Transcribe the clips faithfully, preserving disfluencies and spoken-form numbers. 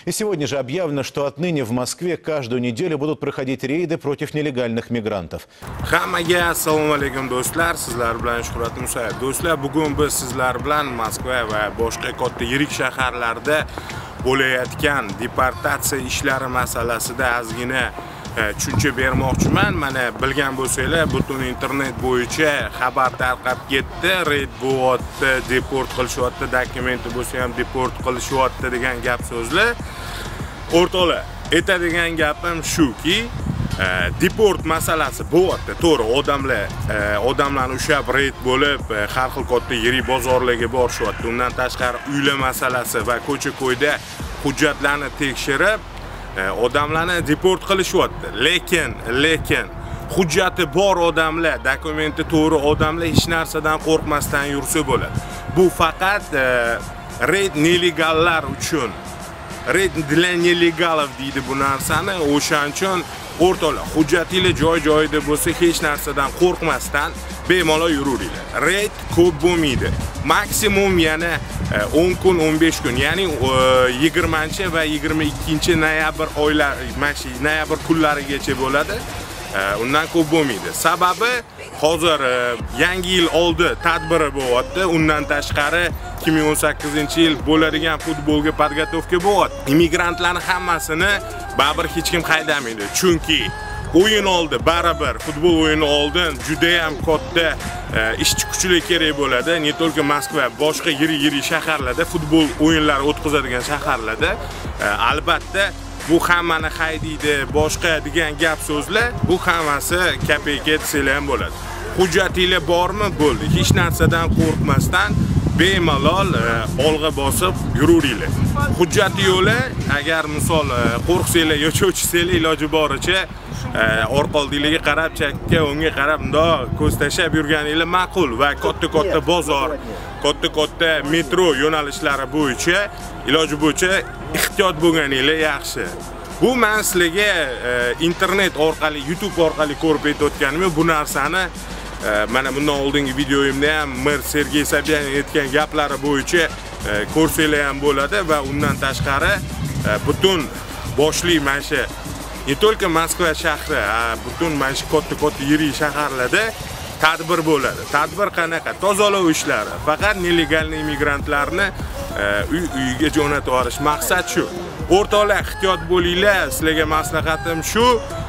И сегодня же объявлено, что отныне в Москве каждую неделю будут проходить рейды против нелегальных мигрантов. Hammaga assalomu alaykum do'stlar, sizlar bilan Shuhrat Musayev. Do'stlar, bugun biz sizlar bilan Moskva va boshqa katta yirik shaharlarda bo'layotgan deportatsiya ishlari masalasida ozgina tushuncha bermoqchiman. Mana bilgan bo'lsanglar, butun internet bo'yicha xabar tarqab ketdi. Reyd bo'lyapti, deport qilishyapti, dokumenti bo'lsa ham deport qilishyapti degan gap so'zlar. O'rtoqlar, aytadigan gapim shuki, deport masalasi bo'lyapti. To'g'ri, odamlar odamlarni ushlab reyd bo'lib, har xil katta yirik bozorlarga borishyapti. Undan tashqari uylar masalasi va ko'cha-ko'yda hujjatlarni tekshirib odamlarni deport qilishyapti. Lekin, lekin hujjati bor odamlar, dokumenti to'g'ri odamlar hech narsadan qo'rqmasdan yursa bo'ladi. Bu faqat reyd nelegallar uchun. Reyd для nelegalov deydi bu narsani. O'shaning uchun o'rtoqlar, hujjatingiz joy-joyida bo'lsa, hech narsadan qo'rqmasdan bemalol yuravering. Reyd ko'p bo'lmaydi. Maksimum yana o'n kun, o'n besh kun, ya'ni yigirmanchi va yigirma ikkinchi noyabr oylar, mana noyabr kunlarigacha bo'ladi. Undan ko'p bo'lmaydi. Sababi hozir yangi yil oldi tadbiri bo'lyapti. Undan tashqari ikki ming o'n sakkizinchi yil bo'ladigan futbolga podgotovka bo'lyapti. Immigrantlarning hammasini baribir hech kim haydamaydi. Chunki o'yin oldi, baribir futbol o'yini oldin juda ham katta ishchi kuchlar kerak bo'ladi. Ne только Moskva, boshqa yirik-yirik shaharlarda futbol o'yinlari o'tkazadigan shaharlarda albatta bu hammani haydaydi, boshqa degan gap so'zlar, bu hammasi kapeyka desanglar ham bo'ladi. Hujjatingiz bormi? Bo'ldi. Hech narsadan qo'rqmasdan bemalol olg'a bosib yuraveringlar. Hujjati yo'li, agar misol qo'rqsanglar yoki cho'chisanglar, iloji boricha orqaldinglarga qarab, chakka o'ngga qarab bundoq ko'z tashab yurganingiz ma'qul va katta-katta bozor, katta-katta metro yo'nalishlari bo'yicha iloji bo'yicha ehtiyot bo'lganingiz yaxshi. Bu men sizlarga internet orqali, YouTube orqali ko'rib aytayotganim, bu narsani mana bundan oldingi videoyimda ham Mer Sergey Sobyanin aytgan gaplari bo'yicha ko'rsanglar ham bo'ladi va undan tashqari butun boshli mana shu не только Moskva shahri, butun mana shu katta-katta yirik shaharlarda tadbir bo'ladi. Tadbir qanaqa? Tozalash ishlari. Faqat nelegalniy immigrantlarni uy-uyiga jo'natib olish maqsad shu. O'rtoqlar, ehtiyot bo'linglar. Sizlarga maslahatim shu.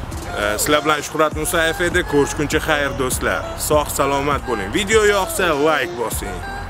Sizlar bilan Shuhrat Musayev edi. Ko'rishguncha xayr do'stlar. Sog' salomat bo'ling. Video yoqsa like bosing.